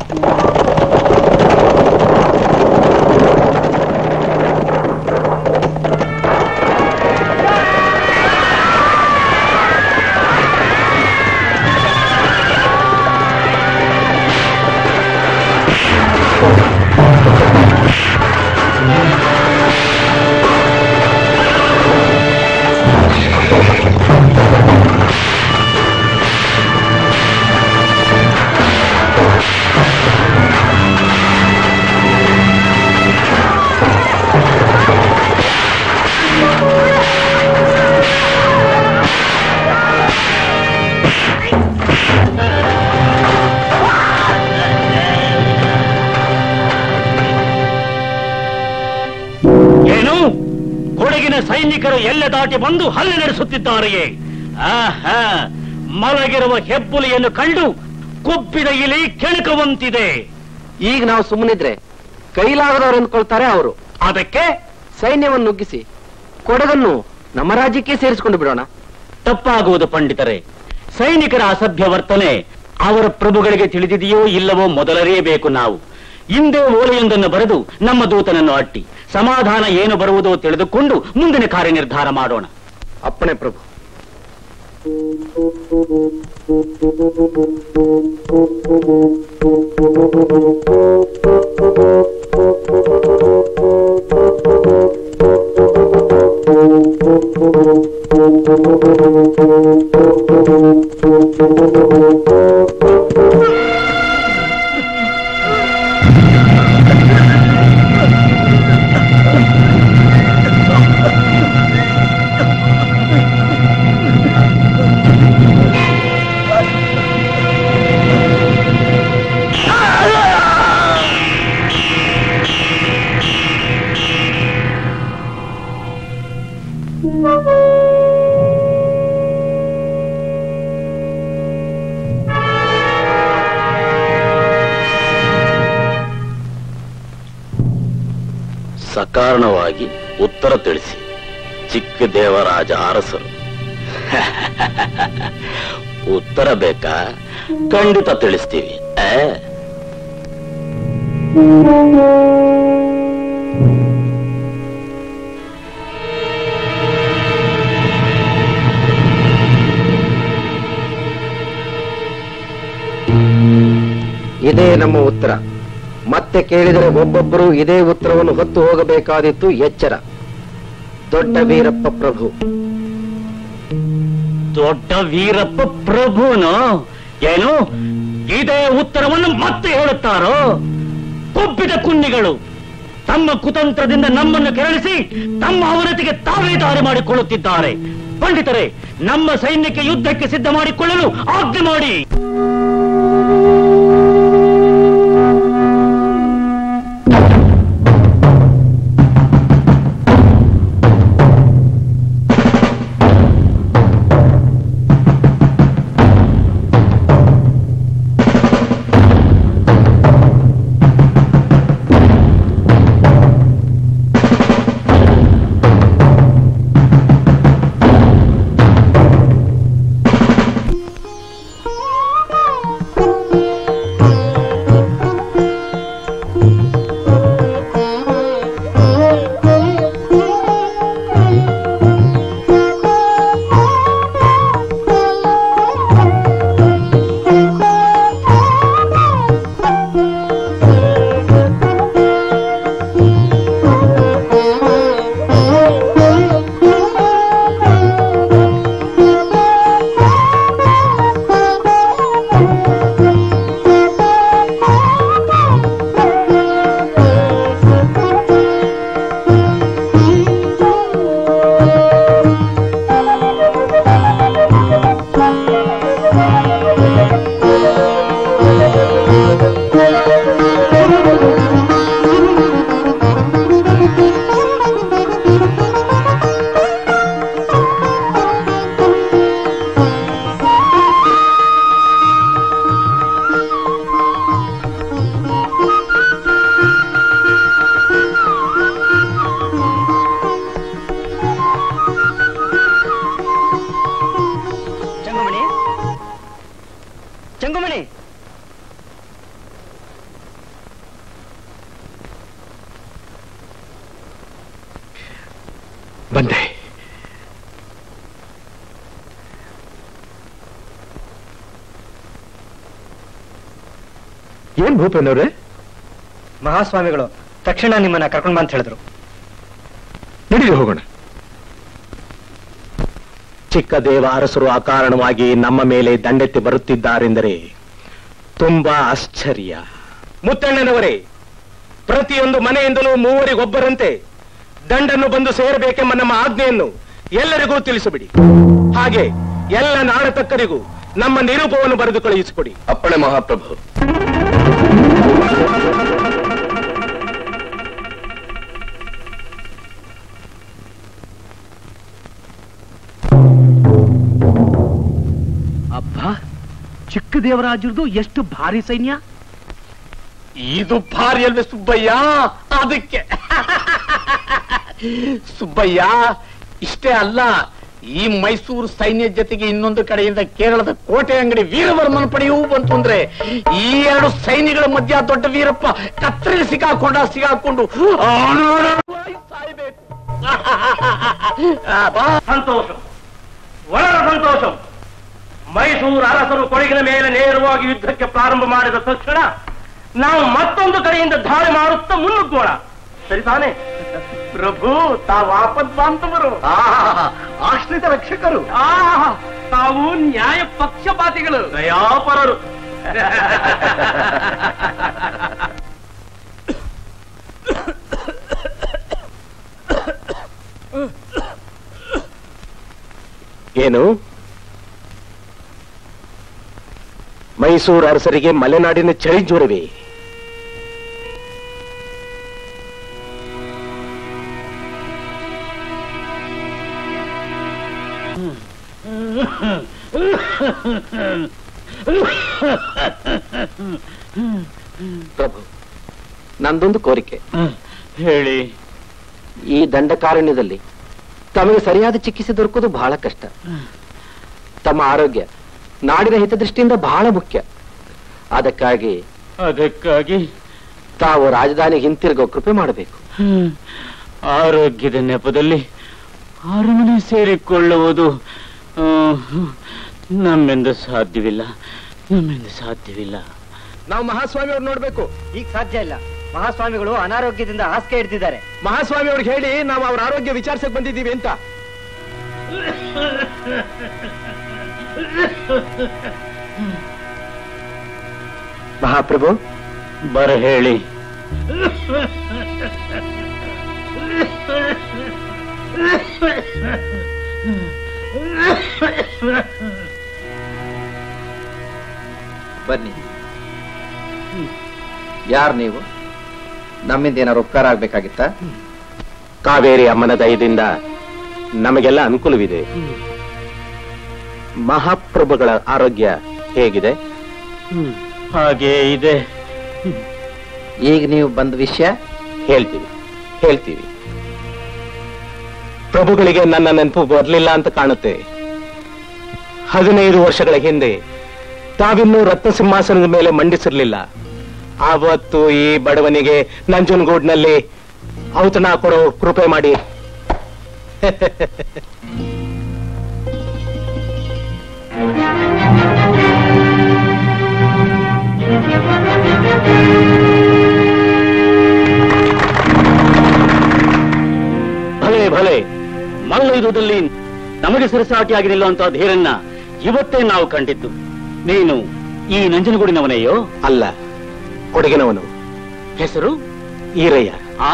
ಸೈನಿಕರು ಎಲ್ಲೆ ದಾಟಿ ಬಂದು ಹಲ್ಲೆ ನಡೆಸುತ್ತಿದ್ದಾರೆಯೇ? ಮಲಗಿರುವ ಹೆಬ್ಬುಲಿಯನ್ನು ಕಂಡು ಕೊಬ್ಬಿದ ಇಲಿ ಕೆಣಕುವಂತಿದೆ. ಈಗ ನಾವು ಸುಮ್ಮನಿದ್ರೆ ಕೈಲಾಗದವರು ಎಂದ್ಕೊಳ್ತಾರೆ ಅವರು. ಅದಕ್ಕೆ ಸೈನ್ಯವನ್ನು ನುಗ್ಗಿಸಿ ಕೊಡಗನ್ನು ನಮ್ಮ ರಾಜ್ಯಕ್ಕೆ ಸೇರಿಸಿಕೊಂಡು ಬಿಡೋಣ. ತಪ್ಪಾಗುವುದು ಪಂಡಿತರೆ. ಸೈನಿಕರ ಅಸಭ್ಯ ವರ್ತನೆ ಅವರ ಪ್ರಭುಗಳಿಗೆ ತಿಳಿದಿದೆಯೋ ಇಲ್ಲವೋ ಮೊದಲರಿಯಬೇಕು. ನಾವು ಹಿಂದೆ ಓಲೆಯೊಂದನ್ನು ಬರೆದು ನಮ್ಮ ದೂತನನ್ನು ಅಟ್ಟಿ ಸಮಾಧಾನ ಏನು ಬರುವುದೋ ತಿಳಿದುಕೊಂಡು ಮುಂದಿನ ಕಾರ್ಯ ನಿರ್ಧಾರ ಮಾಡೋಣ. ಅಪ್ಪಣೆ ಪ್ರಭು. ಸಕಾರಣವಾಗಿ ಉತ್ತರ ತಿಳಿಸಿ. ಚಿಕ್ಕ ದೇವರಾಜ ಅರಸರು. ಉತ್ತರ ಬೇಕಾ? ಖಂಡಿತ ತಿಳಿಸ್ತೀವಿ. ಇದೇ ನಮ್ಮ ಉತ್ತರ. ಮತ್ತೆ ಕೇಳಿದರೆ ಒಬ್ಬೊಬ್ಬರು ಇದೇ ಉತ್ತರವನ್ನು ಹೊತ್ತು ಹೋಗಬೇಕಾದಿತ್ತು. ಎಚ್ಚರ. ದೊಡ್ಡ ವೀರಪ್ಪ ಪ್ರಭು. ದೊಡ್ಡ ವೀರಪ್ಪ ಪ್ರಭುನು ಏನು? ಇದೇ ಉತ್ತರವನ್ನು ಮತ್ತೆ ಹೇಳುತ್ತಾರೋ? ಕೊಬ್ಬಿದ ಕುನ್ನಿಗಳು ತಮ್ಮ ಕುತಂತ್ರದಿಂದ ನಮ್ಮನ್ನು ಕೆರಳಿಸಿ ತಮ್ಮ ಅವನತಿಗೆ ತಾವೇ ದಾರಿ ಮಾಡಿಕೊಳ್ಳುತ್ತಿದ್ದಾರೆ. ಪಂಡಿತರೆ, ನಮ್ಮ ಸೈನ್ಯಕ್ಕೆ ಯುದ್ಧಕ್ಕೆ ಸಿದ್ಧ ಮಾಡಿಕೊಳ್ಳಲು ಆಜ್ಞೆ ಮಾಡಿ. ಬಂದೆ. ಏನ್ ಭೂಪೇನವ್ರೆ? ಮಹಾಸ್ವಾಮಿಗಳು ತಕ್ಷಣ ನಿಮ್ಮನ್ನ ಕರ್ಕೊಂಡು ಬಾ ಅಂತ ಹೇಳಿದ್ರು. ನಡೀರಿ ಹೋಗೋಣ. ಚಿಕ್ಕ ದೇವ ಅರಸರು ಅಕಾರಣವಾಗಿ ನಮ್ಮ ಮೇಲೆ ದಂಡೆತ್ತಿ ಬರುತ್ತಿದ್ದಾರೆಂದರೆ ತುಂಬಾ ಆಶ್ಚರ್ಯ. ಮುತ್ತಣ್ಣನವರೇ, ಪ್ರತಿಯೊಂದು ಮನೆಯಿಂದಲೂ ಮೂವರಿಗೊಬ್ಬರಂತೆ ದಂಡನ್ನು ಬಂದು ಸೇರಬೇಕೆಂಬ ನಮ್ಮ ಆಜ್ಞೆಯನ್ನು ಎಲ್ಲರಿಗೂ ತಿಳಿಸಿಬಿಡಿ. ಹಾಗೆ ಎಲ್ಲ ನಾಡತಕ್ಕರಿಗೂ ನಮ್ಮ ನಿರೂಪವನ್ನು ಬರೆದು ಕಳುಹಿಸಿಕೊಡಿ. ಅಪ್ಪಣೆ ಮಹಾಪ್ರಭು. ಅಬ್ಬಾ, ಚಿಕ್ಕ ದೇವರಾಜರದು ಎಷ್ಟು ಭಾರಿ ಸೈನ್ಯ! ಇದು ಭಾರಿ ಅಲ್ವೇ ಸುಬ್ಬಯ್ಯ? ಅದಕ್ಕೆ ಸುಬ್ಬಯ್ಯ, ಇಷ್ಟೇ ಅಲ್ಲ, ಈ ಮೈಸೂರು ಸೈನ್ಯ ಜೊತೆಗೆ ಇನ್ನೊಂದು ಕಡೆಯಿಂದ ಕೇರಳದ ಕೋಟೆ ಅಂಗಡಿ ವೀರವರ್ಮನ ಪಡೆಯೂ ಬಂತು ಅಂದ್ರೆ ಈ ಎರಡು ಸೈನ್ಯಗಳ ಮಧ್ಯ ದೊಡ್ಡ ವೀರಪ್ಪ ಕತ್ತರಿಗೆ ಸಿಗಾಕೊಂಡು ಸಾಯ್ಬೇಕು. ಸಂತೋಷ, ಒಳ್ಳೆಯ ಸಂತೋಷ. ಮೈಸೂರು ಅರಸರು ಕೊಡಗಿನ ಮೇಲೆ ನೇರವಾಗಿ ಯುದ್ಧಕ್ಕೆ ಪ್ರಾರಂಭ ಮಾಡಿದ ತಕ್ಷಣ ನಾವು ಮತ್ತೊಂದು ಕಡೆಯಿಂದ ದಾಳಿ ಮಾಡುತ್ತಾ ಮುನ್ನುಗ್ಗೋಣ. ಸರಿ ತಾನೆ? ಪ್ರಭು, ತಾವು ಆಪದ್ ಬಾಂಧವರು, ಆಶ್ರಿತ ರಕ್ಷಕರು, ತಾವು ನ್ಯಾಯ ಪಕ್ಷಪಾತಿಗಳು, ದಯಾಪರರು. ಏನು, ಮೈಸೂರು ಅರಸರಿಗೆ ಮಲೆನಾಡಿನ ಚಳಿ ಜ್ವರವೇ? ಪ್ರಭು, ನಂದೊಂದು ಕೋರಿಕೆ. ಹೇಳಿ. ಈ ದಂಡಕಾರಣ್ಯದಲ್ಲಿ ತಮಗೆ ಸರಿಯಾದ ಚಿಕಿತ್ಸೆ ದೊರಕೋದು ಬಹಳ ಕಷ್ಟ. ತಮ್ಮ ಆರೋಗ್ಯ ನಾಡಿನ ಹಿತದೃಷ್ಟಿಯಿಂದ ಬಹಳ ಮುಖ್ಯ. ಅದಕ್ಕಾಗಿ ತಾವು ರಾಜಧಾನಿಗೆ ಹಿಂತಿರುಗೋ ಕೃಪೆ ಮಾಡಬೇಕು. ಆರೋಗ್ಯದ ನೆಪದಲ್ಲಿ ಅರಮನೆ ಸೇರಿಕೊಳ್ಳುವುದು ನಮ್ಮಿಂದ ಸಾಧ್ಯವಿಲ್ಲ. ನಾವು ಮಹಾಸ್ವಾಮಿ ಅವ್ರು ನೋಡ್ಬೇಕು. ಈಗ ಸಾಧ್ಯ ಇಲ್ಲ. ಮಹಾಸ್ವಾಮಿಗಳು ಅನಾರೋಗ್ಯದಿಂದ ಹಾಸಿಗೆ ಹಿಡಿದಿದ್ದಾರೆ. ಮಹಾಸ್ವಾಮಿ ಅವ್ರಿಗೆ ಹೇಳಿ ನಾವು ಅವ್ರ ಆರೋಗ್ಯ ವಿಚಾರಿಸಕ್ ಬಂದಿದ್ದೀವಿ ಅಂತ. ಮಹಾಪ್ರಭು, ಬರ ಹೇಳಿ. ಬನ್ನಿ. ಯಾರು ನೀವು? ನಮ್ಮಿಂದ ಏನಾರು ಉಪಕಾರ ಆಗ್ಬೇಕಾಗಿತ್ತ? ಕಾವೇರಿ ಅಮ್ಮನ ದಯದಿಂದ ನಮಗೆಲ್ಲ ಅನುಕೂಲವಿದೆ. ಮಹಾಪ್ರಭುಗಳ ಆರೋಗ್ಯ ಹೇಗಿದೆ? ಹಾಗೇ ಇದೆ. ಈಗ ನೀವು ಬಂದ ವಿಷಯ ಹೇಳ್ತೀವಿ. ಪ್ರಭುಗಳಿಗೆ ನನ್ನ ನೆನಪು ಬರಲಿಲ್ಲ ಅಂತ ಕಾಣುತ್ತೆ. 15 ವರ್ಷಗಳ ಹಿಂದೆ ತಾವಿನ್ನೂ ರತ್ನ ಸಿಂಹಾಸನದ ಮೇಲೆ ಮಂಡಿಸಿರ್ಲಿಲ್ಲ. ಆವತ್ತು ಈ ಬಡವನಿಗೆ ನಂಜನಗೂಡ್ನಲ್ಲಿ ಔತಣ ಕೊಡೋ ಕೃಪೆ ಮಾಡಿ. ಭಲೆ ಮಲ್ಲಯುದ್ಧದಲ್ಲಿ ನಮಗೆ ಸರಸಾಟಿಯಾಗಿ ನಿಲ್ಲುವಂತಹ ಧೀರನ್ನ ಇವತ್ತೇ ನಾವು ಕಂಡಿದ್ದು. ನೀನು ಈ ನಂಜನಗೂಡಿನವನೆಯೋ? ಅಲ್ಲ, ಕೊಡಗಿನವನು. ಹೆಸರು? ಈರಯ್ಯ.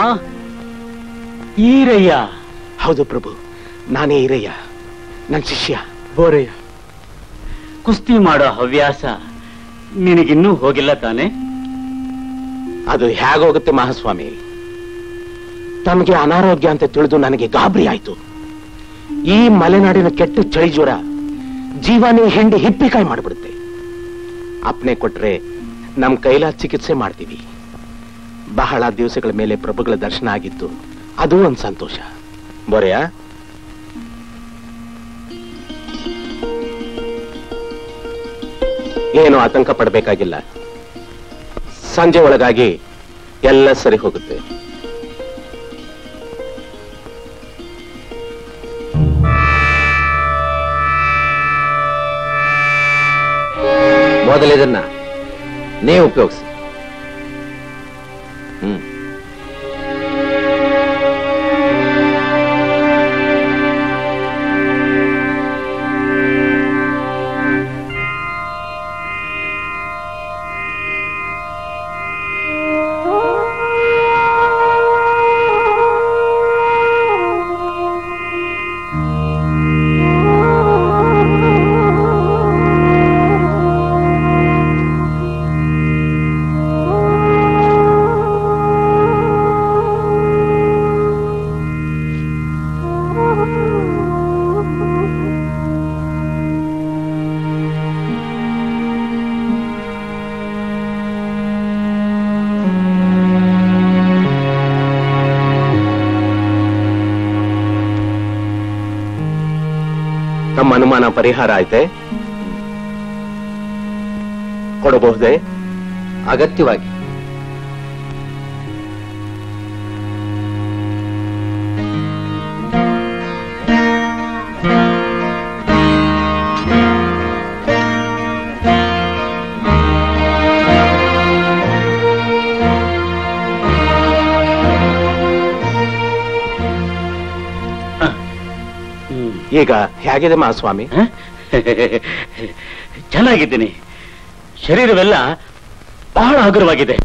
ಈರಯ್ಯ? ಹೌದು ಪ್ರಭು, ನಾನೇ ಈರಯ್ಯ. ನನ್ನ ಶಿಷ್ಯ ಬೋರಯ್ಯ. ಕುಸ್ತಿ ಮಾಡೋ ಹವ್ಯಾಸ ನಿನಗಿನ್ನೂ ಹೋಗಿಲ್ಲ ತಾನೆ? ಅದು ಹೇಗೋಗುತ್ತೆ ಮಹಾಸ್ವಾಮಿ? ತಮಗೆ ಅನಾರೋಗ್ಯ ಅಂತ ತಿಳಿದು ನನಗೆ ಗಾಬರಿ ಆಯ್ತು. ಈ ಮಲೆನಾಡಿನ ಕೆಟ್ಟ ಚಳಿ ಜ್ವರ ಜೀವನೇ ಹಿಂಡಿ ಹಿಪ್ಪಿಕಾಯಿ ಮಾಡಿಬಿಡುತ್ತೆ. ಅಪ್ನೆ ಕೊಟ್ರೆ ನಮ್ ಕೈಲ ಚಿಕಿತ್ಸೆ ಮಾಡ್ತೀವಿ. ಬಹಳ ದಿವಸಗಳ ಮೇಲೆ ಪ್ರಭುಗಳ ದರ್ಶನ ಆಗಿತ್ತು, ಅದು ಒಂದು ಸಂತೋಷ. ಬೋರೆಯ, ಏನು ಆತಂಕ ಪಡಬೇಕಾಗಿಲ್ಲ. ಸಂಜೆ ಒಳಗಾಗಿ ಎಲ್ಲ ಸರಿ ಹೋಗುತ್ತೆ. ಮೊದಲು ಇದನ್ನ ನೀವು ಉಪಯೋಗಿಸಿ. ತಮ್ಮ ಅನುಮಾನ ಪರಿಹಾರ ಆಯ್ತೆ? ಕೊಡಬಹುದೇ? ಅಗತ್ಯವಾಗಿ. ಈಗ ಹೇಗಿದೆ ಮಹಾಸ್ವಾಮಿ? ಚೆನ್ನಾಗಿದ್ದೀನಿ. ಶರೀರವೆಲ್ಲ ಬಹಳ ಹಗುರವಾಗಿದೆ.